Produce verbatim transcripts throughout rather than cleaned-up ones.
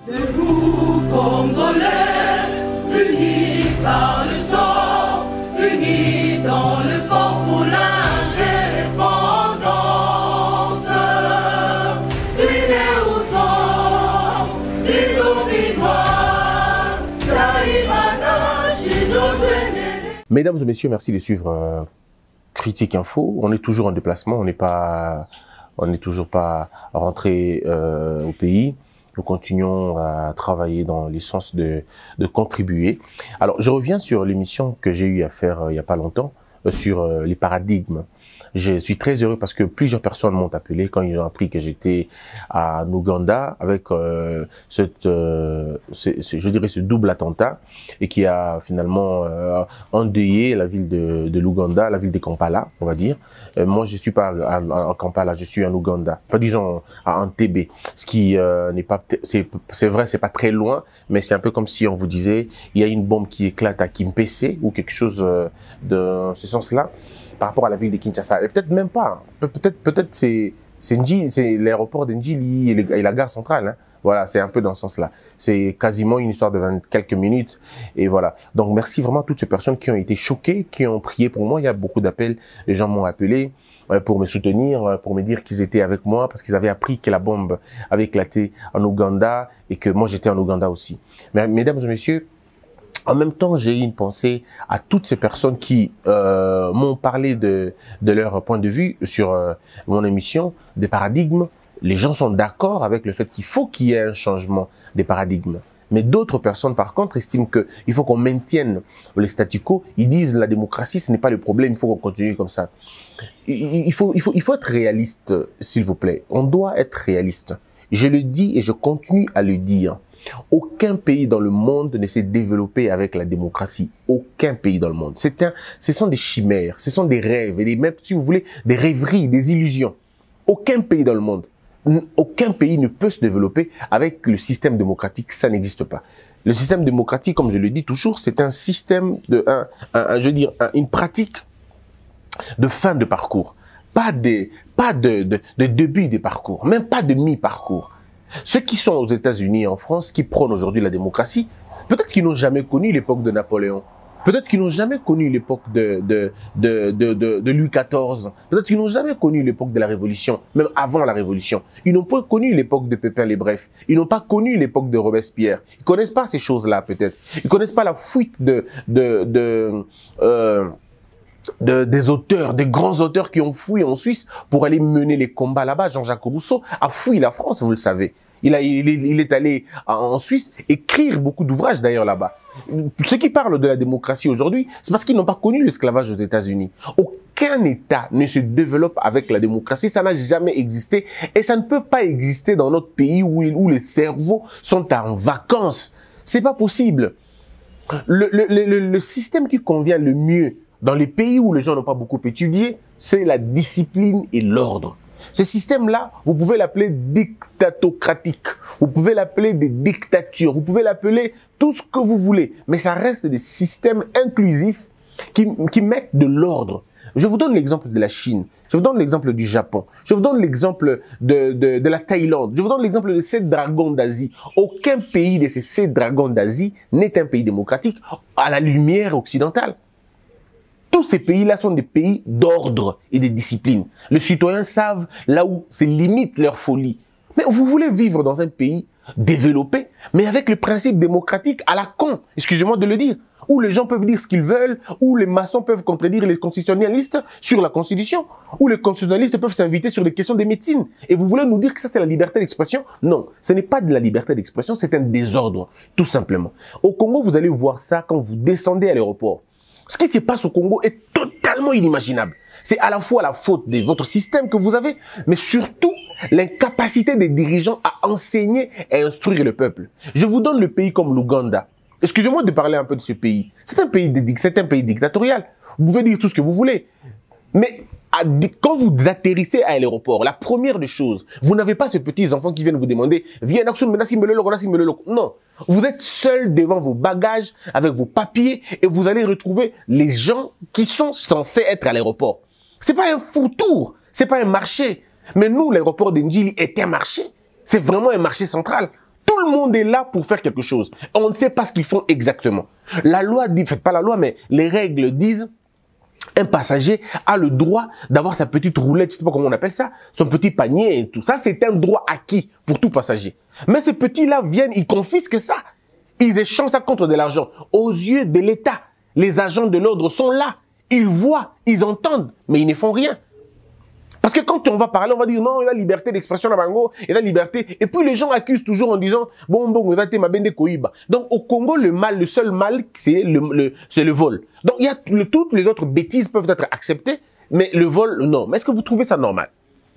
Debout Congolais, unis par le sang, unis dans l'effort pour l'indépendance. Unis aux hommes, ces obinois, Taïmana, Chinois. Mesdames et messieurs, merci de suivre euh, Critique Info. On est toujours en déplacement, on n'est pas, on n'est toujours pas rentré euh, au pays. Nous continuons à travailler dans le sens de, de contribuer. Alors, je reviens sur l'émission que j'ai eu à faire euh, il n'y a pas longtemps, euh, sur euh, les paradigmes. Je suis très heureux parce que plusieurs personnes m'ont appelé quand ils ont appris que j'étais en Ouganda avec euh, cette, euh, ce, ce, je dirais ce double attentat et qui a finalement euh, endeuillé la ville de, de l'Ouganda, la ville de Kampala, on va dire. Euh, moi, je suis pas à, à, à Kampala, je suis en Ouganda, pas disons à Entebbe, ce qui euh, n'est pas, c'est vrai, c'est pas très loin, mais c'est un peu comme si on vous disait il y a une bombe qui éclate à Kimpese ou quelque chose euh, de ce sens-là. Par rapport à la ville de Kinshasa, et peut-être même pas, peut-être peut-être c'est c'est l'aéroport de Ndjili et, et la gare centrale, hein. Voilà, c'est un peu dans ce sens-là. C'est quasiment une histoire de vingt quelques minutes, et voilà. Donc merci vraiment à toutes ces personnes qui ont été choquées, qui ont prié pour moi. Il y a beaucoup d'appels, les gens m'ont appelé euh, pour me soutenir, euh, pour me dire qu'ils étaient avec moi, parce qu'ils avaient appris que la bombe avait éclaté en Ouganda, et que moi j'étais en Ouganda aussi. Mais, mesdames et messieurs, en même temps, j'ai eu une pensée à toutes ces personnes qui euh, m'ont parlé de, de leur point de vue sur euh, mon émission, des paradigmes. Les gens sont d'accord avec le fait qu'il faut qu'il y ait un changement des paradigmes. Mais d'autres personnes, par contre, estiment qu'il faut qu'on maintienne le statu quo. Ils disent la démocratie, ce n'est pas le problème, il faut qu'on continue comme ça. Il, il, faut, il, faut, il faut être réaliste, s'il vous plaît. On doit être réaliste. Je le dis et je continue à le dire. Aucun pays dans le monde ne s'est développé avec la démocratie. Aucun pays dans le monde. C'est un, ce sont des chimères, ce sont des rêves, et des, même si vous voulez, des rêveries, des illusions. Aucun pays dans le monde, aucun pays ne peut se développer avec le système démocratique. Ça n'existe pas. Le système démocratique, comme je le dis toujours, c'est un système de, un, un, un, je veux dire, un, une pratique de fin de parcours. Pas de, pas de, de, de début de parcours, même pas de mi-parcours. Ceux qui sont aux États-Unis et en France, qui prônent aujourd'hui la démocratie, peut-être qu'ils n'ont jamais connu l'époque de Napoléon. Peut-être qu'ils n'ont jamais connu l'époque de, de, de, de, de, de Louis quatorze. Peut-être qu'ils n'ont jamais connu l'époque de la Révolution, même avant la Révolution. Ils n'ont pas connu l'époque de Pépin les Brefs. Ils n'ont pas connu l'époque de Robespierre. Ils connaissent pas ces choses-là, peut-être. Ils connaissent pas la fuite de, de, de, euh, De, des auteurs, des grands auteurs qui ont fui en Suisse pour aller mener les combats là-bas. Jean-Jacques Rousseau a fui la France, vous le savez. Il, a, il, est, il est allé en Suisse écrire beaucoup d'ouvrages d'ailleurs là-bas. Ceux qui parlent de la démocratie aujourd'hui, c'est parce qu'ils n'ont pas connu l'esclavage aux États-Unis. Aucun État ne se développe avec la démocratie, ça n'a jamais existé et ça ne peut pas exister dans notre pays où, où les cerveaux sont en vacances. C'est pas possible. Le, le, le, le système qui convient le mieux dans les pays où les gens n'ont pas beaucoup étudié, c'est la discipline et l'ordre. Ce système-là, vous pouvez l'appeler dictatocratique, vous pouvez l'appeler des dictatures, vous pouvez l'appeler tout ce que vous voulez, mais ça reste des systèmes inclusifs qui, qui mettent de l'ordre. Je vous donne l'exemple de la Chine, je vous donne l'exemple du Japon, je vous donne l'exemple de, de, de la Thaïlande, je vous donne l'exemple de ces dragons d'Asie. Aucun pays de ces, ces dragons d'Asie n'est un pays démocratique à la lumière occidentale. Tous ces pays-là sont des pays d'ordre et de discipline. Les citoyens savent là où se limite leur folie. Mais vous voulez vivre dans un pays développé, mais avec le principe démocratique à la con, excusez-moi de le dire, où les gens peuvent dire ce qu'ils veulent, où les maçons peuvent contredire les constitutionnalistes sur la Constitution, où les constitutionnalistes peuvent s'inviter sur les questions des médecines. Et vous voulez nous dire que ça c'est la liberté d'expression? Non, ce n'est pas de la liberté d'expression, c'est un désordre, tout simplement. Au Congo, vous allez voir ça quand vous descendez à l'aéroport. Ce qui se passe au Congo est totalement inimaginable. C'est à la fois la faute de votre système que vous avez, mais surtout l'incapacité des dirigeants à enseigner et instruire le peuple. Je vous donne le pays comme l'Ouganda. Excusez-moi de parler un peu de ce pays. C'est un pays, c'est un pays dictatorial. Vous pouvez dire tout ce que vous voulez. Mais quand vous atterrissez à l'aéroport, la première des choses, vous n'avez pas ces petits enfants qui viennent vous demander « Viens, non, vous êtes seul devant vos bagages, avec vos papiers, et vous allez retrouver les gens qui sont censés être à l'aéroport. C'est pas un foutour, c'est pas un marché. Mais nous, l'aéroport de Ndjili est un marché. C'est vraiment un marché central. Tout le monde est là pour faire quelque chose. On ne sait pas ce qu'ils font exactement. La loi dit, faites pas la loi, mais les règles disent, un passager a le droit d'avoir sa petite roulette, je ne sais pas comment on appelle ça, son petit panier et tout. Ça, c'est un droit acquis pour tout passager. Mais ces petits-là viennent, ils confisquent ça. Ils échangent ça contre de l'argent. Aux yeux de l'État, les agents de l'ordre sont là. Ils voient, ils entendent, mais ils ne font rien. Parce que quand on va parler, on va dire non, il y a liberté d'expression à Bango, il y a liberté. Et puis les gens accusent toujours en disant bon, bon, il va te mabende koiba. Donc au Congo, le mal, le seul mal, c'est le, le, c'est le vol. Donc il y a le, toutes les autres bêtises peuvent être acceptées, mais le vol, non. Mais est-ce que vous trouvez ça normal?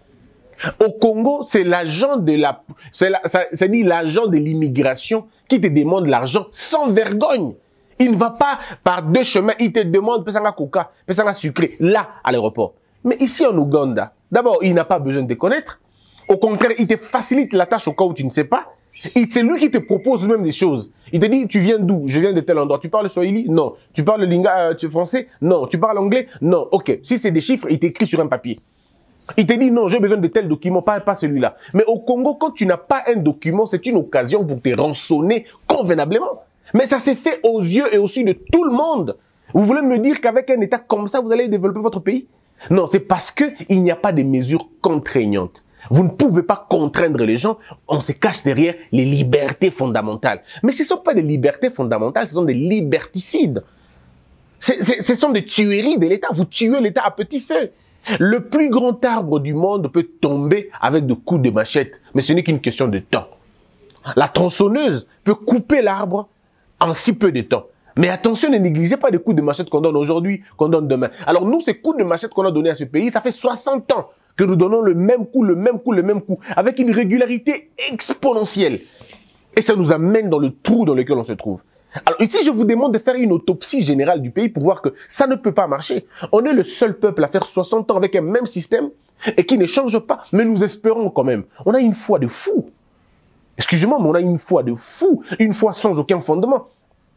Au Congo, c'est l'agent de la, c'est la, ça, ça dit l'agent de l'immigration qui te demande l'argent sans vergogne. Il ne va pas par deux chemins, il te demande pesanga coca, pesanga sucré, là, à l'aéroport. Mais ici en Ouganda, d'abord, il n'a pas besoin de connaître. Au contraire, il te facilite la tâche au cas où tu ne sais pas. C'est lui qui te propose même des choses. Il te dit, tu viens d'où? Je viens de tel endroit. Tu parles swahili? Non. Tu parles linga, euh, tu français? Non. Tu parles anglais? Non. Ok. Si c'est des chiffres, il t'écrit sur un papier. Il te dit, non, j'ai besoin de tel document, pas, pas celui-là. Mais au Congo, quand tu n'as pas un document, c'est une occasion pour te rançonner convenablement. Mais ça s'est fait aux yeux et aux yeux de tout le monde. Vous voulez me dire qu'avec un État comme ça, vous allez développer votre pays? Non, c'est parce qu'il n'y a pas de mesures contraignantes. Vous ne pouvez pas contraindre les gens, on se cache derrière les libertés fondamentales. Mais ce ne sont pas des libertés fondamentales, ce sont des liberticides. C'est, c'est, ce sont des tueries de l'État. Vous tuez l'État à petit feu. Le plus grand arbre du monde peut tomber avec de coups de machette, mais ce n'est qu'une question de temps. La tronçonneuse peut couper l'arbre en si peu de temps. Mais attention, ne négligez pas les coups de machette qu'on donne aujourd'hui, qu'on donne demain. Alors nous, ces coups de machette qu'on a donnés à ce pays, ça fait soixante ans que nous donnons le même coup, le même coup, le même coup, avec une régularité exponentielle. Et ça nous amène dans le trou dans lequel on se trouve. Alors ici, je vous demande de faire une autopsie générale du pays pour voir que ça ne peut pas marcher. On est le seul peuple à faire soixante ans avec un même système et qui ne change pas, mais nous espérons quand même. On a une foi de fou. Excusez-moi, mais on a une foi de fou, une foi sans aucun fondement.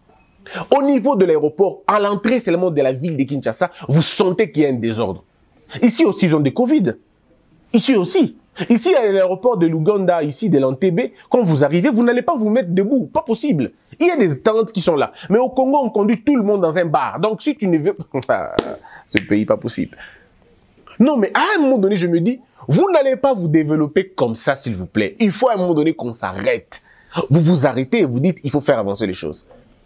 Au niveau de l'aéroport, à l'entrée seulement de la ville de Kinshasa, vous sentez qu'il y a un désordre. Ici aussi, ils ont des Covid. Ici aussi. Ici, à l'aéroport de l'Ouganda, ici, de l'Entebbe, quand vous arrivez, vous n'allez pas vous mettre debout. Pas possible. Il y a des tentes qui sont là. Mais au Congo, on conduit tout le monde dans un bar. Donc, si tu ne veux pas... Ce pays, pas possible. Non, mais à un moment donné, je me dis, vous n'allez pas vous développer comme ça, s'il vous plaît. Il faut à un moment donné qu'on s'arrête. Vous vous arrêtez et vous dites, il faut faire avancer les choses.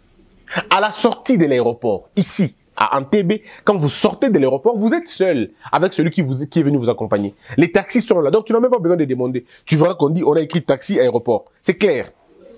À la sortie de l'aéroport, ici, à Entebbe, quand vous sortez de l'aéroport, vous êtes seul avec celui qui, vous, qui est venu vous accompagner. Les taxis sont là, donc tu n'as même pas besoin de demander. Tu verras qu'on dit, on a écrit taxi aéroport. C'est clair.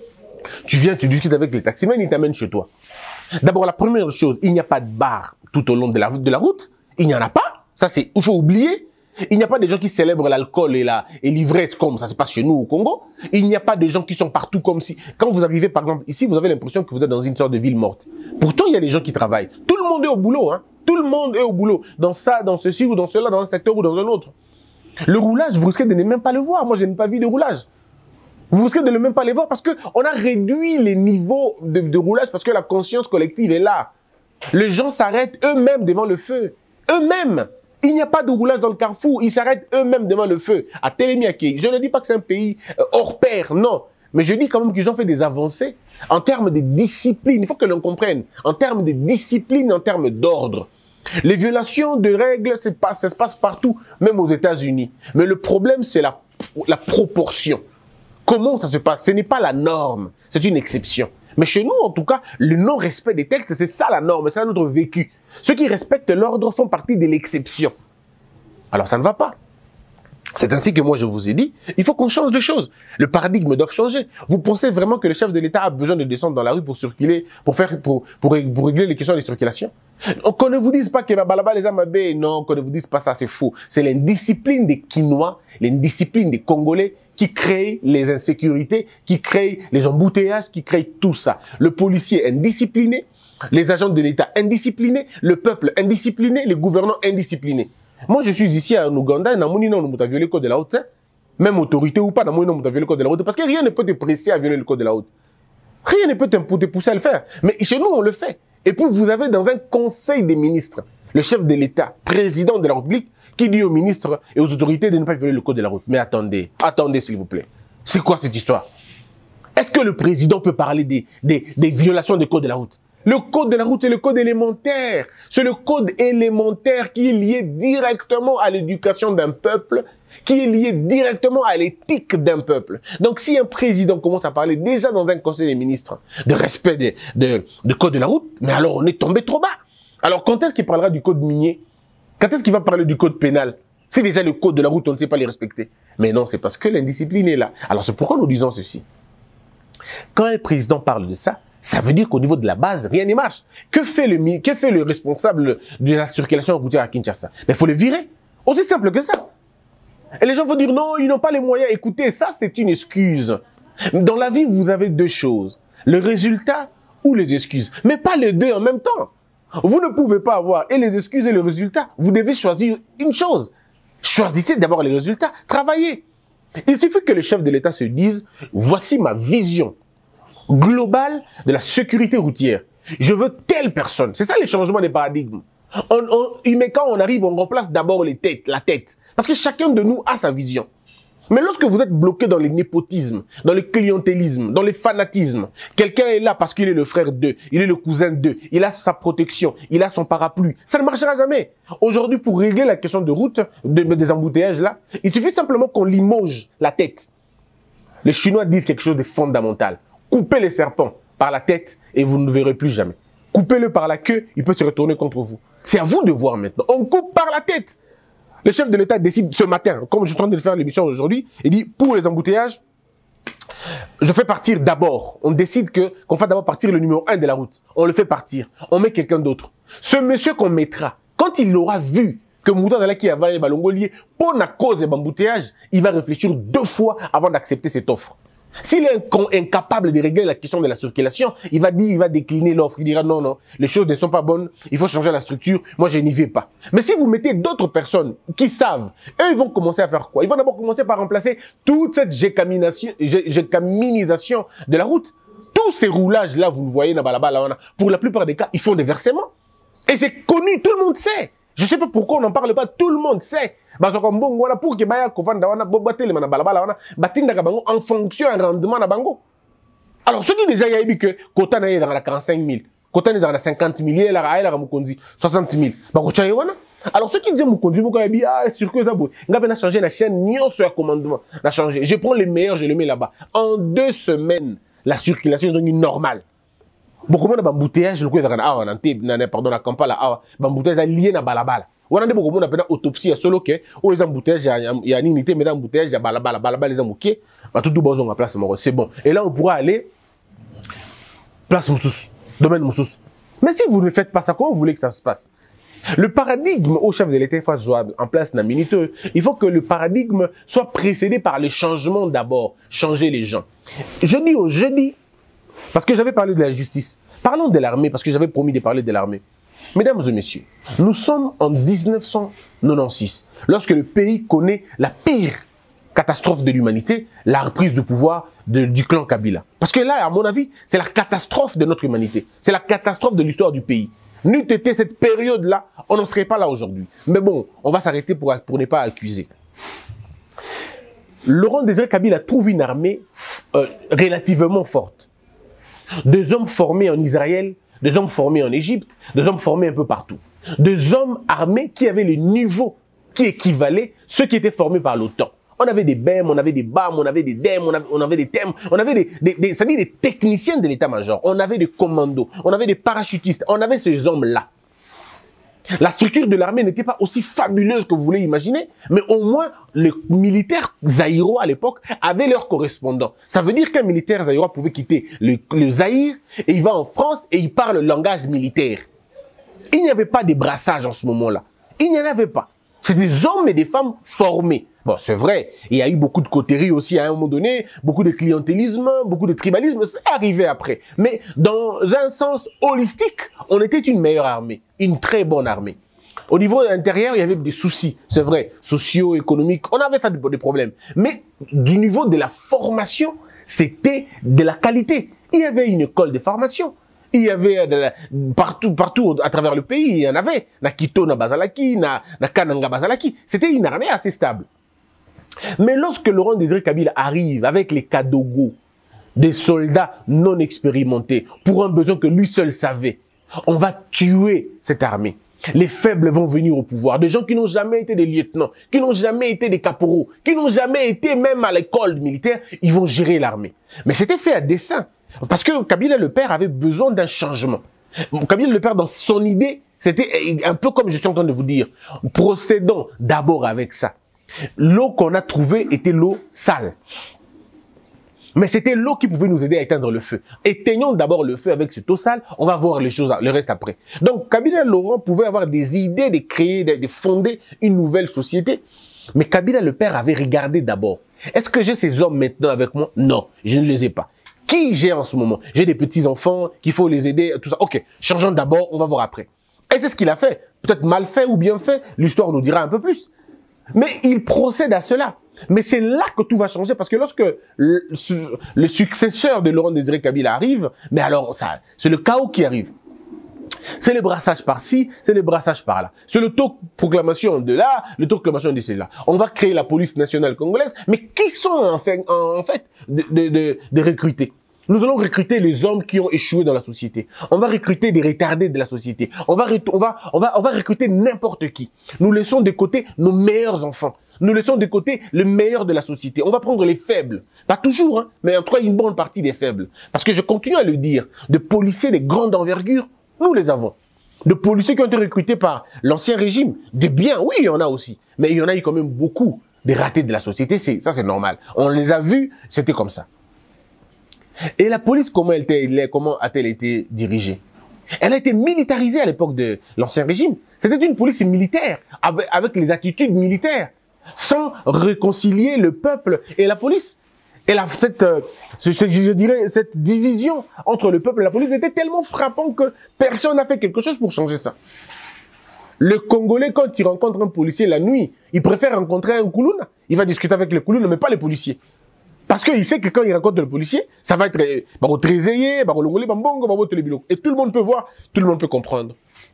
Tu viens, tu discutes avec les taximens, ils t'amènent chez toi. D'abord, la première chose, il n'y a pas de bar tout au long de la, de la route. Il n'y en a pas. Ça, c'est, il faut oublier. Il n'y a pas de gens qui célèbrent l'alcool et la, et l'ivresse comme ça se passe chez nous au Congo. Il n'y a pas de gens qui sont partout comme si, quand vous arrivez par exemple ici, vous avez l'impression que vous êtes dans une sorte de ville morte. Pourtant, il y a des gens qui travaillent. Tout le monde est au boulot, hein. Tout le monde est au boulot. Dans ça, dans ceci ou dans cela, dans un secteur ou dans un autre. Le roulage, vous risquez de ne même pas le voir. Moi, je n'ai pas vu de roulage. Vous risquez de ne même pas les voir parce que on a réduit les niveaux de, de roulage parce que la conscience collective est là. Les gens s'arrêtent eux-mêmes devant le feu. Eux-mêmes. Il n'y a pas de roulage dans le carrefour. Ils s'arrêtent eux-mêmes devant le feu. À Télémiaké, je ne dis pas que c'est un pays euh, hors pair, non. Mais je dis quand même qu'ils ont fait des avancées en termes de discipline. Il faut que l'on comprenne. En termes de discipline, en termes d'ordre. Les violations de règles, pas, ça se passe partout, même aux États-Unis. Mais le problème, c'est la, la proportion. Comment ça se passe? Ce n'est pas la norme, c'est une exception. Mais chez nous, en tout cas, le non-respect des textes, c'est ça la norme, c'est notre vécu. Ceux qui respectent l'ordre font partie de l'exception. Alors ça ne va pas. C'est ainsi que moi je vous ai dit, il faut qu'on change de choses. Le paradigme doit changer. Vous pensez vraiment que le chef de l'État a besoin de descendre dans la rue pour circuler, pour faire, pour, pour, pour régler les questions de circulation? Qu'on ne vous dise pas que là-bas les Amabé, non, qu'on ne vous dise pas ça, c'est faux. C'est l'indiscipline des Quinois, l'indiscipline des Congolais qui crée les insécurités, qui crée les embouteillages, qui crée tout ça. Le policier indiscipliné, les agents de l'État indisciplinés, le peuple indiscipliné, les gouvernants indisciplinés. Moi, je suis ici en Ouganda, et on a violé le code de la route, même autorité ou pas, on a violé le code de la route, parce que rien ne peut te presser à violer le code de la route. Rien ne peut te pousser à le faire. Mais chez nous, on le fait. Et puis, vous avez dans un conseil des ministres, le chef de l'État, président de la République, qui dit aux ministres et aux autorités de ne pas violer le code de la route. Mais attendez, attendez s'il vous plaît. C'est quoi cette histoire? Est-ce que le président peut parler des, des, des violations du code de la route? Le code de la route, c'est le code élémentaire. C'est le code élémentaire qui est lié directement à l'éducation d'un peuple, qui est lié directement à l'éthique d'un peuple. Donc, si un président commence à parler déjà dans un conseil des ministres de respect de, de, de code de la route, mais alors on est tombé trop bas. Alors, quand est-ce qu'il parlera du code minier? Quand est-ce qu'il va parler du code pénal? Si déjà le code de la route, on ne sait pas les respecter. Mais non, c'est parce que l'indiscipline est là. Alors, c'est pourquoi nous disons ceci. Quand un président parle de ça, ça veut dire qu'au niveau de la base, rien ne marche. Que fait le, que fait le responsable de la circulation routière à Kinshasa? Il faut le virer. Aussi simple que ça. Et les gens vont dire non, ils n'ont pas les moyens. Écoutez, ça c'est une excuse. Dans la vie, vous avez deux choses. Le résultat ou les excuses. Mais pas les deux en même temps. Vous ne pouvez pas avoir et les excuses et le résultat. Vous devez choisir une chose. Choisissez d'avoir les résultats. Travaillez. Il suffit que le chef de l'État se dise, voici ma vision globale de la sécurité routière. Je veux telle personne. C'est ça le changement des paradigmes. On, on, mais quand on arrive, on remplace d'abord les têtes, la tête. Parce que chacun de nous a sa vision. Mais lorsque vous êtes bloqué dans le népotisme, dans le clientélisme, dans le fanatisme, quelqu'un est là parce qu'il est le frère d'eux, il est le cousin d'eux, il a sa protection, il a son parapluie. Ça ne marchera jamais. Aujourd'hui, pour régler la question de route, de, des embouteillages là, il suffit simplement qu'on limoge la tête. Les Chinois disent quelque chose de fondamental. Coupez les serpents par la tête et vous ne le verrez plus jamais. Coupez-le par la queue, il peut se retourner contre vous. C'est à vous de voir maintenant. On coupe par la tête. Le chef de l'État décide ce matin, comme je suis en train de faire l'émission aujourd'hui, il dit, pour les embouteillages, je fais partir d'abord. On décide que qu'on fait d'abord partir le numéro un de la route. On le fait partir. On met quelqu'un d'autre. Ce monsieur qu'on mettra, quand il aura vu que Mouton Dalaki a vaillé Balongolier pour la cause des embouteillages, il va réfléchir deux fois avant d'accepter cette offre. S'il est incapable de régler la question de la circulation, il va dire, il va décliner l'offre. Il dira non, non, les choses ne sont pas bonnes, il faut changer la structure, moi je n'y vais pas. Mais si vous mettez d'autres personnes qui savent, eux ils vont commencer à faire quoi? Ils vont d'abord commencer par remplacer toute cette gécaminisation de la route. Tous ces roulages-là, vous le voyez, pour la plupart des cas, ils font des versements. Et c'est connu, tout le monde sait. Je ne sais pas pourquoi on n'en parle pas, tout le monde sait. Pour que Baya Kovanda en fonction du rendement de Bango. Alors, ceux qui déjà y a dit que Kota n'a dans la quarante-cinq mille, Kota n'a dans la cinquante mille, il a la Moukonzi, soixante mille. Alors, ceux qui disent Moukonzi, ah, sur que ça bouge. On a changé la chaîne, ni sur le commandement. On a changé. Je prends les meilleurs, je les mets là-bas. En deux semaines, la circulation est devenue normale. Beaucoup de embouteillage, le coup est ah, on pardon, la campagne, ah, embouteillage lié à balabala. On a beaucoup de monde autopsie à solo que où les embouteillages il y a une unité mais embouteillage il y a balabala balabala les embouquets bah tout tout bon on place c'est bon et là on pourra aller place Moussous domaine Moussous. Mais si vous ne faites pas ça, comment vous voulez que ça se passe? Le paradigme au chef de l'État soit en place dans minute, il faut que le paradigme soit précédé par le changement d'abord, changer les gens. Je dis au jeudi parce que j'avais parlé de la justice. Parlons de l'armée parce que j'avais promis de parler de l'armée. Mesdames et messieurs, nous sommes en mille neuf cent quatre-vingt-seize, lorsque le pays connaît la pire catastrophe de l'humanité, la reprise du pouvoir de, du clan Kabila. Parce que là, à mon avis, c'est la catastrophe de notre humanité. C'est la catastrophe de l'histoire du pays. N'eût été cette période-là, on n'en serait pas là aujourd'hui. Mais bon, on va s'arrêter pour, pour ne pas accuser. Laurent Désiré Kabila trouve une armée euh, relativement forte. Des hommes formés en Israël, des hommes formés en Égypte, des hommes formés un peu partout. Des hommes armés qui avaient le niveau qui équivalait à ceux qui étaient formés par l'OTAN. On avait des B E M, on avait des B A M, on avait des D E M, on avait, on avait des T E M, on avait des, des, des, c'est-à-dire des techniciens de l'état-major, on avait des commandos, on avait des parachutistes, on avait ces hommes-là. La structure de l'armée n'était pas aussi fabuleuse que vous voulez imaginer, mais au moins, les militaires zaïrois à l'époque avaient leurs correspondants. Ça veut dire qu'un militaire zaïrois pouvait quitter le, le Zaïre et il va en France et il parle le langage militaire. Il n'y avait pas de brassage en ce moment-là. Il n'y en avait pas. C'est des hommes et des femmes formés. Bon, c'est vrai, il y a eu beaucoup de coterie aussi à un moment donné, beaucoup de clientélisme, beaucoup de tribalisme, c'est arrivé après. Mais dans un sens holistique, on était une meilleure armée, une très bonne armée. Au niveau intérieur, il y avait des soucis, c'est vrai, socio-économiques, on avait ça des problèmes. Mais du niveau de la formation, c'était de la qualité. Il y avait une école de formation. Il y avait de la, partout, partout à travers le pays, il y en avait. Na Quito, na Bazalaki, na, na Kananga Bazalaki. C'était une armée assez stable. Mais lorsque Laurent Désiré Kabila arrive avec les Kadogo des soldats non expérimentés pour un besoin que lui seul savait. On va tuer cette armée. Les faibles vont venir au pouvoir. Des gens qui n'ont jamais été des lieutenants, qui n'ont jamais été des caporaux, qui n'ont jamais été même à l'école militaire, ils vont gérer l'armée. Mais c'était fait à dessein. Parce que Kabila le père avait besoin d'un changement. Kabila le père, dans son idée, c'était un peu comme je suis en train de vous dire. Procédons d'abord avec ça. L'eau qu'on a trouvée était l'eau sale. Mais c'était l'eau qui pouvait nous aider à éteindre le feu. Éteignons d'abord le feu avec cette eau sale, on va voir les choses, le reste après. Donc, Kabila Laurent pouvait avoir des idées de créer, de, de fonder une nouvelle société. Mais Kabila le père avait regardé d'abord. Est-ce que j'ai ces hommes maintenant avec moi? Non, je ne les ai pas. Qui j'ai en ce moment? J'ai des petits-enfants qu'il faut les aider, tout ça. Ok, changeons d'abord, on va voir après. Et c'est ce qu'il a fait. Peut-être mal fait ou bien fait, l'histoire nous dira un peu plus. Mais il procède à cela. Mais c'est là que tout va changer, parce que lorsque le, le successeur de Laurent Désiré Kabila arrive, mais alors ça, c'est le chaos qui arrive. C'est le brassage par-ci, c'est le brassage par-là. C'est l'autoproclamation de là, l'autoproclamation de celle-là. On va créer la police nationale congolaise, mais qui sont en fait, en fait de, de, de, de recruter? Nous allons recruter les hommes qui ont échoué dans la société. On va recruter des retardés de la société. On va, on va, on va, on va recruter n'importe qui. Nous laissons de côté nos meilleurs enfants. Nous laissons de côté le meilleur de la société. On va prendre les faibles. Pas toujours, hein, mais en tout cas une bonne partie des faibles. Parce que je continue à le dire, de policiers de grande envergure, nous les avons. De policiers qui ont été recrutés par l'ancien régime, des biens, oui, il y en a aussi. Mais il y en a eu quand même beaucoup des ratés de la société, ça c'est normal. On les a vus, c'était comme ça. Et la police, comment, elle était, comment a-t-elle été dirigée? Elle a été militarisée à l'époque de l'ancien régime. C'était une police militaire, avec, avec les attitudes militaires, sans réconcilier le peuple et la police. Et la, cette, euh, je dirais, cette division entre le peuple et la police était tellement frappante que personne n'a fait quelque chose pour changer ça. Le Congolais, quand il rencontre un policier la nuit, il préfère rencontrer un Koulouna. Il va discuter avec le Koulouna, mais pas les policiers. Parce qu'il sait que quand il rencontre le policier, ça va être très essayé, et tout le monde peut voir, tout le monde peut comprendre.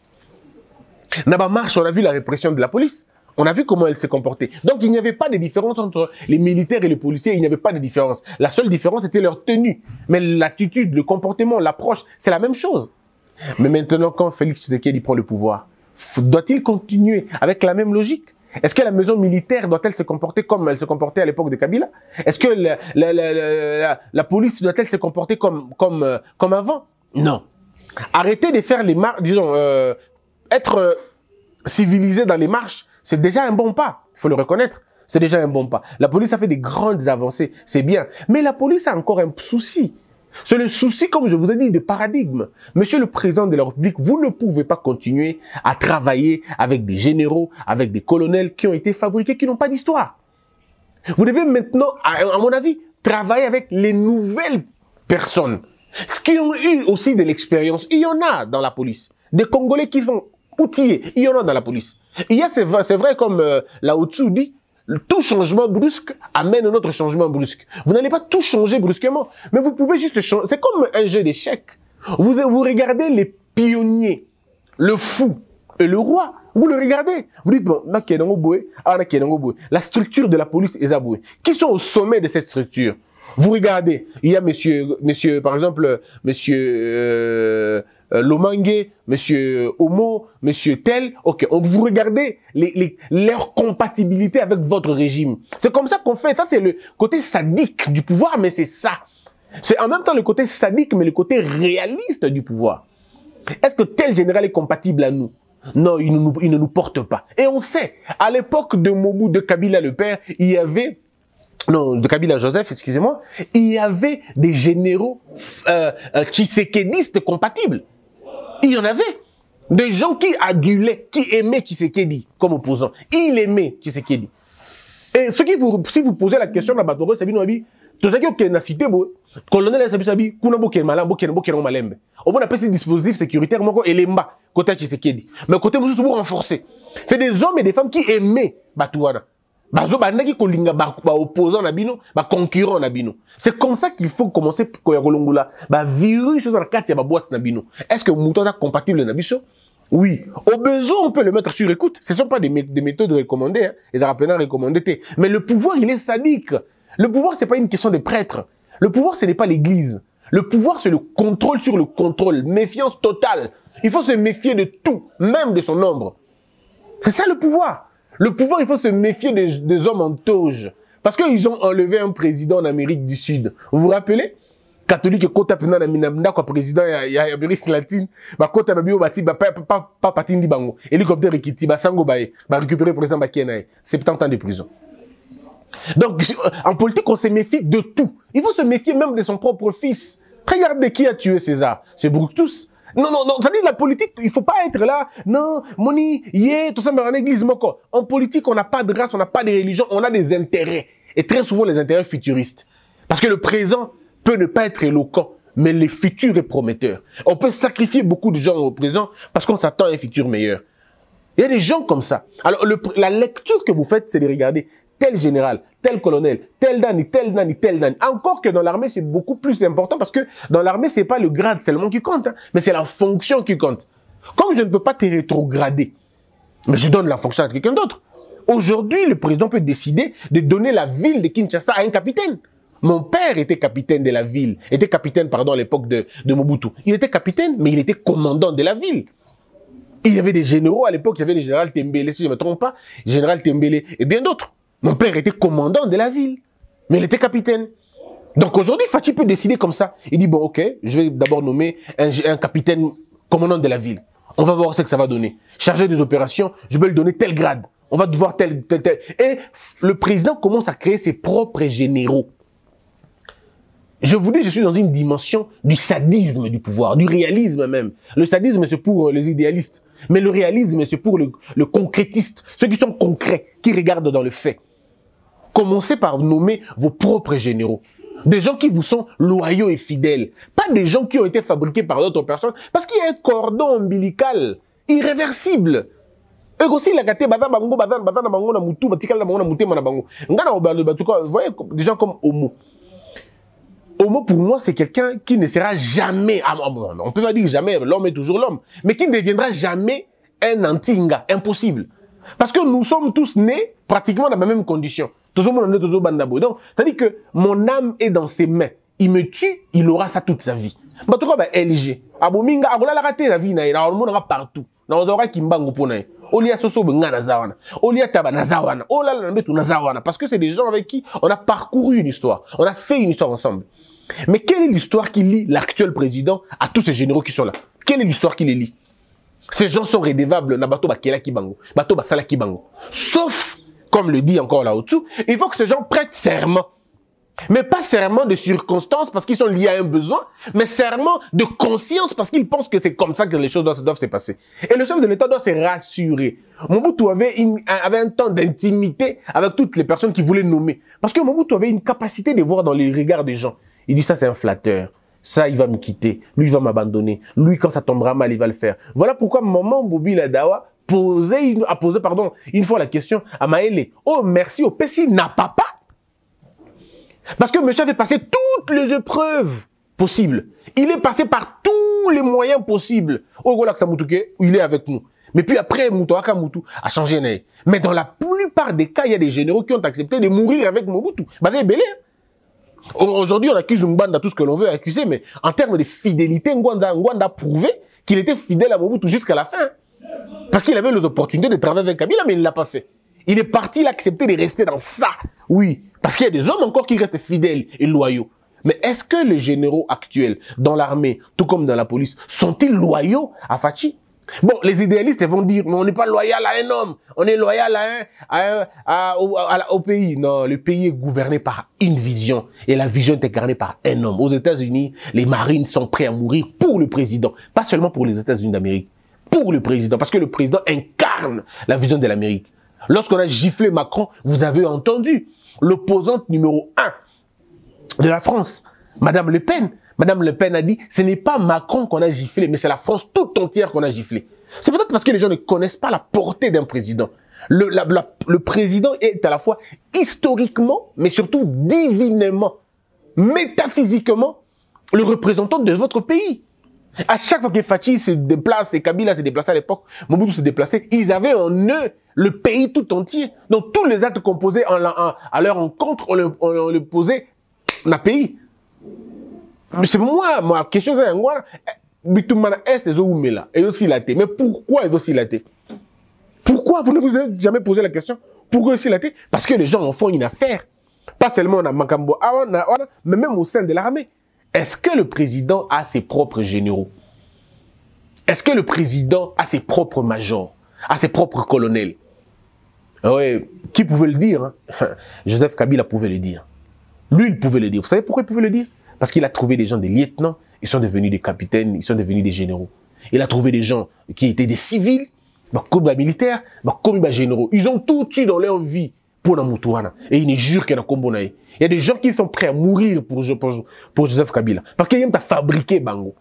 Naba marche, on a vu la répression de la police. On a vu comment elle s'est comportée. Donc, il n'y avait pas de différence entre les militaires et les policiers. Il n'y avait pas de différence. La seule différence, c'était leur tenue. Mais l'attitude, le comportement, l'approche, c'est la même chose. Mais maintenant, quand Félix Tshisekedi prend le pouvoir, doit-il continuer avec la même logique? Est-ce que la maison militaire doit-elle se comporter comme elle se comportait à l'époque de Kabila? Est-ce que la, la, la, la, la police doit-elle se comporter comme, comme, euh, comme avant? Non. Arrêtez de faire les marches, disons, euh, être euh, civilisé dans les marches, c'est déjà un bon pas, il faut le reconnaître. C'est déjà un bon pas. La police a fait des grandes avancées, c'est bien. Mais la police a encore un souci. C'est le souci, comme je vous ai dit, de paradigme. Monsieur le Président de la République, vous ne pouvez pas continuer à travailler avec des généraux, avec des colonels qui ont été fabriqués, qui n'ont pas d'histoire. Vous devez maintenant, à mon avis, travailler avec les nouvelles personnes qui ont eu aussi de l'expérience. Il y en a dans la police. Des Congolais qui sont outillés. Il y en a dans la police. Il y a, c'est vrai, c'est vrai comme euh, Lao Tzu dit, tout changement brusque amène un autre changement brusque. Vous n'allez pas tout changer brusquement, mais vous pouvez juste changer. C'est comme un jeu d'échecs. Vous, vous regardez les pionniers, le fou et le roi. Vous le regardez. Vous dites, bon, la structure de la police est abouée. Qui sont au sommet de cette structure? Vous regardez, il y a monsieur, monsieur par exemple, monsieur euh, Lomangue, monsieur Homo, monsieur Tel. Ok, on, vous regardez les, les, leur compatibilité avec votre régime. C'est comme ça qu'on fait. Ça, c'est le côté sadique du pouvoir, mais c'est ça. C'est en même temps le côté sadique, mais le côté réaliste du pouvoir. Est-ce que tel général est compatible à nous? Non, il ne, nous, il ne nous porte pas. Et on sait, à l'époque de Mobutu, de Kabila le père, il y avait... Non, de Kabila Joseph, excusez-moi, il y avait des généraux euh, euh, tshisekédistes compatibles. Il y en avait. Des gens qui adulaient, qui aimaient Tshisekedi comme opposant. Il aimait Tshisekedi. Et ce qui vous, si vous posez la question à Batoro, c'est bien, tout ça qui est cité, colonel Sabi Sabi, kuna boke malam, boke boke non malembe. Au moins, on appelle ces dispositifs sécuritaires, moko elemba, côté Tshisekedi. Mais côté vous pour renforcer. C'est des hommes et des femmes qui aimaient Batouana. Bazo bandaki kolinga ba opposant na bino, ba concurrent na bino. C'est comme ça qu'il faut commencer koya kolongula. Ba virus sur la carte ya ba boîte na bino. Est-ce que mouton est compatible na biso? Oui. Au besoin, on peut le mettre sur écoute. Ce ne sont pas des, des méthodes recommandées, hein. Les Arapéens recommandées. Mais le pouvoir, il est sadique. Le pouvoir, c'est pas une question de prêtre. Le pouvoir, ce n'est pas l'église. Le pouvoir, c'est le contrôle sur le contrôle. Méfiance totale. Il faut se méfier de tout, même de son ombre. C'est ça le pouvoir. Le pouvoir, il faut se méfier des, des hommes en toge. Parce qu'ils ont enlevé un président en Amérique du Sud. Vous vous rappelez? Catholique, kota pena na minamna kwa président ya Amérique latine, ba kota babio bati ba pa pa pa patindi bango. Hélicoptère ekiti ba sango bae, ba récupérer président ba kienae. soixante-dix ans de prison. Donc en politique, on se méfie de tout. Il faut se méfier même de son propre fils. Regardez qui a tué César. C'est Brutus. Non, non, non, c'est-à-dire la politique, il faut pas être là, non, moni, yeah, tout ça, mais en église, moko. En politique, on n'a pas de race, on n'a pas de religion, on a des intérêts. Et très souvent, les intérêts futuristes. Parce que le présent peut ne pas être éloquent, mais le futur est prometteur. On peut sacrifier beaucoup de gens au présent parce qu'on s'attend à un futur meilleur. Il y a des gens comme ça. Alors, le, la lecture que vous faites, c'est de regarder tel général, tel colonel, tel dani, tel dani, tel dani. Encore que dans l'armée, c'est beaucoup plus important parce que dans l'armée, c'est pas le grade seulement qui compte, hein, mais c'est la fonction qui compte. Comme je ne peux pas te rétrograder, mais je donne la fonction à quelqu'un d'autre. Aujourd'hui, le président peut décider de donner la ville de Kinshasa à un capitaine. Mon père était capitaine de la ville, était capitaine, pardon, à l'époque de, de Mobutu. Il était capitaine, mais il était commandant de la ville. Il y avait des généraux à l'époque, il y avait le général Tembele, si je ne me trompe pas, général Tembele et bien d'autres. Mon père était commandant de la ville, mais il était capitaine. Donc aujourd'hui, Fachi peut décider comme ça. Il dit, bon, ok, je vais d'abord nommer un, un capitaine commandant de la ville. On va voir ce que ça va donner. Chargé des opérations, je vais lui donner tel grade. On va devoir tel, tel, tel. Et le président commence à créer ses propres généraux. Je vous dis, je suis dans une dimension du sadisme du pouvoir, du réalisme même. Le sadisme, c'est pour les idéalistes. Mais le réalisme, c'est pour le, le concrétiste. Ceux qui sont concrets, qui regardent dans le fait. Commencez par nommer vos propres généraux. Des gens qui vous sont loyaux et fidèles. Pas des gens qui ont été fabriqués par d'autres personnes. Parce qu'il y a un cordon ombilical irréversible. Eux aussi, la gâté, batan bango, batan batan bango na mutu, batikal na bango na muté na bango. Ngana obalo batuka, vous voyez des gens comme Homo. Homo pour moi, c'est quelqu'un qui ne sera jamais, on peut pas dire jamais, l'homme est toujours l'homme, mais qui ne deviendra jamais un anti-inga, impossible. Parce que nous sommes tous nés pratiquement dans la même condition. Donc, c'est-à-dire que mon âme est dans ses mains. Il me tue, il aura ça toute sa vie. Mais tout cas, L G. Abominga, abola la raté la vie, na ira, on aura partout. Na ozora kimbango pona. Olia soso benga nazawana. Olia taba nazawana. Ola la metu nazawana. Parce que c'est des gens avec qui on a parcouru une histoire. On a fait une histoire ensemble. Mais quelle est l'histoire qui lie l'actuel président à tous ces généraux qui sont là? Quelle est l'histoire qui les lie? Ces gens sont redevables. Na bato bakela kibango. Bato basala kibango. Sauf, comme le dit encore là au-dessous, il faut que ces gens prêtent serment. Mais pas serment de circonstance parce qu'ils sont liés à un besoin, mais serment de conscience parce qu'ils pensent que c'est comme ça que les choses doivent, doivent se passer. Et le chef de l'État doit se rassurer. Mobutu avait, une, avait un temps d'intimité avec toutes les personnes qu'il voulait nommer. Parce que Mobutu avait une capacité de voir dans les regards des gens. Il dit ça c'est un flatteur. Ça, il va me quitter. Lui, il va m'abandonner. Lui, quand ça tombera mal, il va le faire. Voilà pourquoi maman Bobi Ladawa posait, a posé pardon, une fois la question à Maëlé. Oh, merci au Pessi n'a pas pas. Parce que monsieur avait passé toutes les épreuves possibles. Il est passé par tous les moyens possibles. Au Golak Samoutuke, il est avec nous. Mais puis après, Moutouaka Moutou a changé. Mais dans la plupart des cas, il y a des généraux qui ont accepté de mourir avec Mobutu. Bah, c'est belé. Aujourd'hui, on accuse Ngwanda tout ce que l'on veut accuser, mais en termes de fidélité, Ngwanda, Ngwanda a prouvé qu'il était fidèle à Mobutu jusqu'à la fin. Parce qu'il avait les opportunités de travailler avec Kabila, mais il ne l'a pas fait. Il est parti, il a accepté de rester dans ça. Oui, parce qu'il y a des hommes encore qui restent fidèles et loyaux. Mais est-ce que les généraux actuels, dans l'armée, tout comme dans la police, sont-ils loyaux à Fachi? Bon, les idéalistes vont dire, mais on n'est pas loyal à un homme, on est loyal à un, à un, à, au, à, au pays. Non, le pays est gouverné par une vision, et la vision est incarnée par un homme. Aux États-Unis, les marines sont prêts à mourir pour le président, pas seulement pour les États-Unis d'Amérique, pour le président, parce que le président incarne la vision de l'Amérique. Lorsqu'on a giflé Macron, vous avez entendu l'opposante numéro un de la France, Madame Le Pen. Madame Le Pen a dit, ce n'est pas Macron qu'on a giflé, mais c'est la France toute entière qu'on a giflé. C'est peut-être parce que les gens ne connaissent pas la portée d'un président. Le, la, la, le président est à la fois historiquement, mais surtout divinement, métaphysiquement, le représentant de votre pays. À chaque fois que Fachi se déplace, et Kabila s'est déplacé à l'époque, Mobutu se déplaçait, ils avaient en eux le pays tout entier. Donc tous les actes qu'on posait en, en, à leur encontre, on le, on le posait dans le pays. Mais c'est moi, ma question c'est quoi? Bitumana est les oumela et aussi la thé. Mais pourquoi ils aussi la thé? Pourquoi vous ne vous avez jamais posé la question? Pourquoi aussi la thé? Parce que les gens en font une affaire. Pas seulement on a Makambo, mais même au sein de l'armée. Est-ce que le président a ses propres généraux? Est-ce que le président a ses propres majors, a ses propres colonels? Oui, qui pouvait le dire, hein? Joseph Kabila pouvait le dire. Lui, il pouvait le dire. Vous savez pourquoi il pouvait le dire? Parce qu'il a trouvé des gens, des lieutenants, ils sont devenus des capitaines, ils sont devenus des généraux. Il a trouvé des gens qui étaient des civils, comme des militaires, comme des généraux. Ils ont tout eu dans leur vie pour la Moutouana. Et ils ne jurent qu'il y a un Il y a des gens qui sont prêts à mourir pour, pour, pour Joseph Kabila. Parce qu'il aime fabriquer Bango.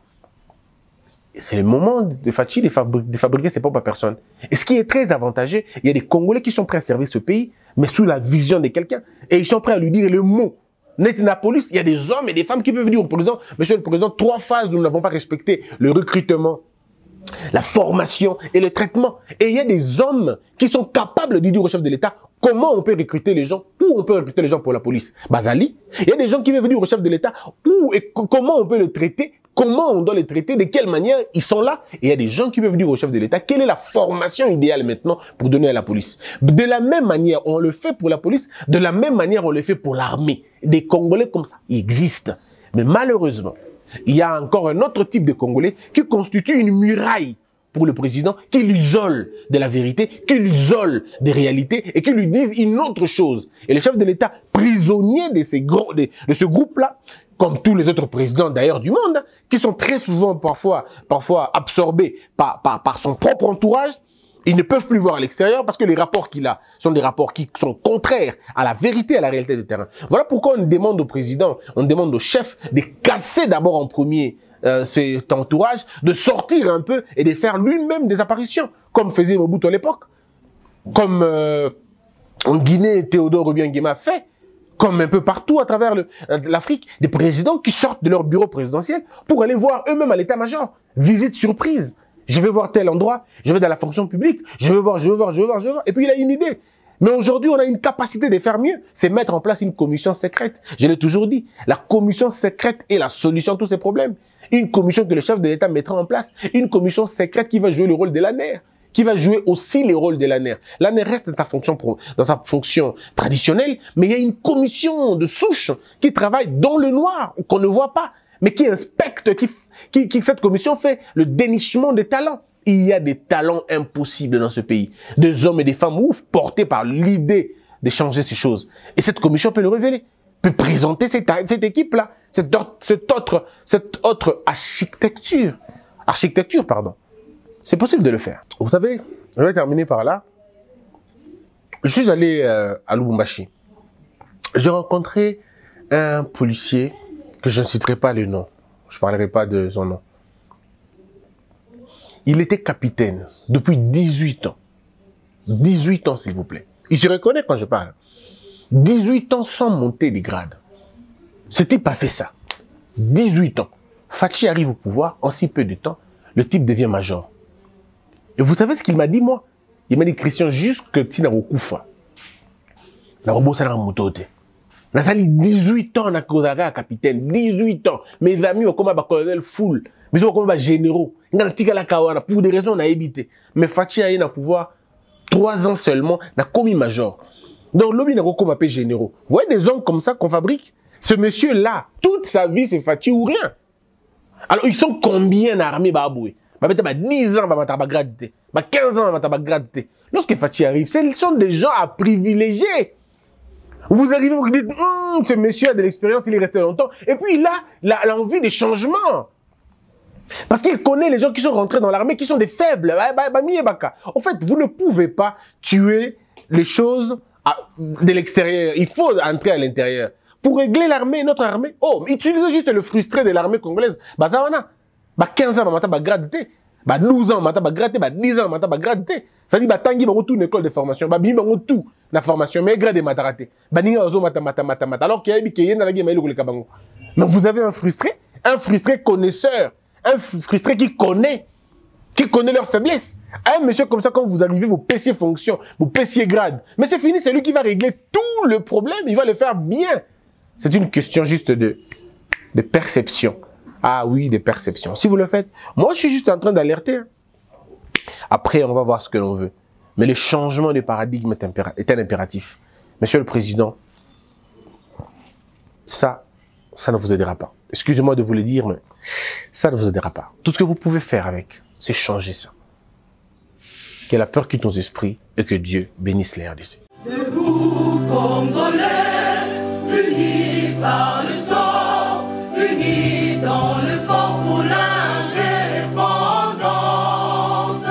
C'est le moment de Fachi de, fabri de fabriquer ses propres personnes. Et ce qui est très avantageux, il y a des Congolais qui sont prêts à servir ce pays, mais sous la vision de quelqu'un. Et ils sont prêts à lui dire le mot. Netinapolis, il y a des hommes et des femmes qui peuvent dire au président, monsieur le président, trois phases, nous n'avons pas respecté. Le recrutement, la formation et le traitement. Et il y a des hommes qui sont capables de dire au chef de l'État comment on peut recruter les gens, où on peut recruter les gens pour la police. Bazali. Il y a des gens qui veulent dire au chef de l'État où et comment on peut le traiter, comment on doit les traiter, de quelle manière ils sont là. Et il y a des gens qui peuvent dire au chef de l'État quelle est la formation idéale maintenant pour donner à la police. De la même manière, on le fait pour la police, de la même manière, on le fait pour l'armée. Des Congolais comme ça, ils existent. Mais malheureusement, il y a encore un autre type de Congolais qui constitue une muraille pour le président, qui l'isole de la vérité, qui l'isole des réalités et qui lui disent une autre chose. Et le chef de l'État, prisonnier de, ces gros, de, de ce groupe-là, comme tous les autres présidents d'ailleurs du monde, hein, qui sont très souvent parfois, parfois absorbés par, par, par son propre entourage, ils ne peuvent plus voir à l'extérieur parce que les rapports qu'il a sont des rapports qui sont contraires à la vérité, à la réalité du terrain. Voilà pourquoi on demande au président, on demande au chef de casser d'abord en premier euh, cet entourage, de sortir un peu et de faire lui-même des apparitions, comme faisait Mobutu à l'époque, comme euh, en Guinée, Théodore Obiang Nguema fait, comme un peu partout à travers l'Afrique, des présidents qui sortent de leur bureau présidentiel pour aller voir eux-mêmes à l'état-major. Visite surprise. Je vais voir tel endroit, je vais dans la fonction publique, je veux voir, je veux voir, je veux voir, je veux voir. Et puis il a une idée. Mais aujourd'hui, on a une capacité de faire mieux. C'est mettre en place une commission secrète. Je l'ai toujours dit. La commission secrète est la solution à tous ces problèmes. Une commission que le chef de l'État mettra en place. Une commission secrète qui va jouer le rôle de l'A N E R. Qui va jouer aussi les rôles de l'A N E R. L'A N E R reste dans sa fonction, dans sa fonction traditionnelle, mais il y a une commission de souche qui travaille dans le noir, qu'on ne voit pas, mais qui inspecte, qui, qui, qui cette commission fait le dénichement des talents. Il y a des talents impossibles dans ce pays. Des hommes et des femmes ouf, portés par l'idée de changer ces choses. Et cette commission peut le révéler, peut présenter cette, cette équipe-là, cette, cette autre, cette autre architecture, architecture, pardon. C'est possible de le faire. Vous savez, je vais terminer par là. Je suis allé euh, à Lubumbashi. J'ai rencontré un policier que je ne citerai pas le nom. Je ne parlerai pas de son nom. Il était capitaine depuis dix-huit ans. dix-huit ans, s'il vous plaît. Il se reconnaît quand je parle. dix-huit ans sans monter des grades. Ce type a fait ça. dix-huit ans. Fachi arrive au pouvoir, en si peu de temps, le type devient major. Et vous savez ce qu'il m'a dit, moi? Il m'a dit, Christian, jusque Tina Okufa. La robot, ça n'a pas mototé. Nazali, dix-huit ans, on a causé à capitaine. dix-huit ans. Mes amis, on commence à colonel full. Mais on commence à généraux. Pour des raisons, on a évité. Mais Fachi a eu un pouvoir, trois ans seulement, on a commis major. Donc, l'homme, il a comme appelé généraux. Vous voyez des hommes comme ça qu'on fabrique? Ce monsieur-là, toute sa vie, c'est Fachi ou rien. Alors, ils sont combien d'armées, Baboué? dix ans, gradité. quinze ans, gradité. Lorsque Fachi arrive, ce sont des gens à privilégier. Vous arrivez, vous dites, hm, ce monsieur a de l'expérience, il est resté longtemps. Et puis, il a l'envie des changements. Parce qu'il connaît les gens qui sont rentrés dans l'armée, qui sont des faibles. En fait, vous ne pouvez pas tuer les choses de l'extérieur. Il faut entrer à l'intérieur. Pour régler l'armée, notre armée, oh, utilisez juste le frustré de l'armée congolaise. Bah, ça va, bah, quinze ans, bah, gradité. Bah, douze ans, bah, gradité. Bah, dix ans, bah, gradité. Ça dit, bah, tangi, bah, tout une école de formation. Bah, bim, bah, tout la formation. Mais gradé, bah, raté. Bah, ninga, ozo, mata, mata, mata, mata. Alors qu'il y a qui est dans la game, le kabango. Mais vous avez un frustré, un frustré connaisseur, un frustré qui connaît, qui connaît leurs faiblesses. Un monsieur comme ça, quand vous arrivez, vous paissiez fonction, vous paissiez grade. Mais c'est fini, c'est lui qui va régler tout le problème. Il va le faire bien. C'est une question juste de Des perceptions. Ah oui, des perceptions. Si vous le faites, moi je suis juste en train d'alerter. Après, on va voir ce que l'on veut. Mais le changement de paradigme est, est un impératif. Monsieur le Président, ça, ça ne vous aidera pas. Excusez-moi de vous le dire, mais ça ne vous aidera pas. Tout ce que vous pouvez faire avec, c'est changer ça. Que la peur quitte nos esprits et que Dieu bénisse les R D C. Debout, Congolais, unis par le sang, unis dans le fort pour l'indépendance.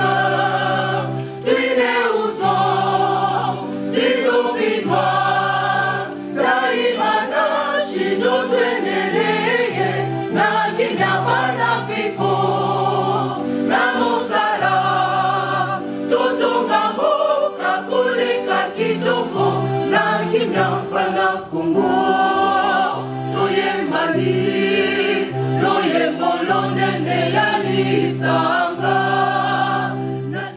Tués aux hommes, si obinois, Daimana, Shido, Tweneleye, Nakinyabana, Piko, Namosala, Totonga, Moka, Kulika, Kitoko, Nakinyabana, Kongo, Toye Mali, Loye Molonene, Yalisa.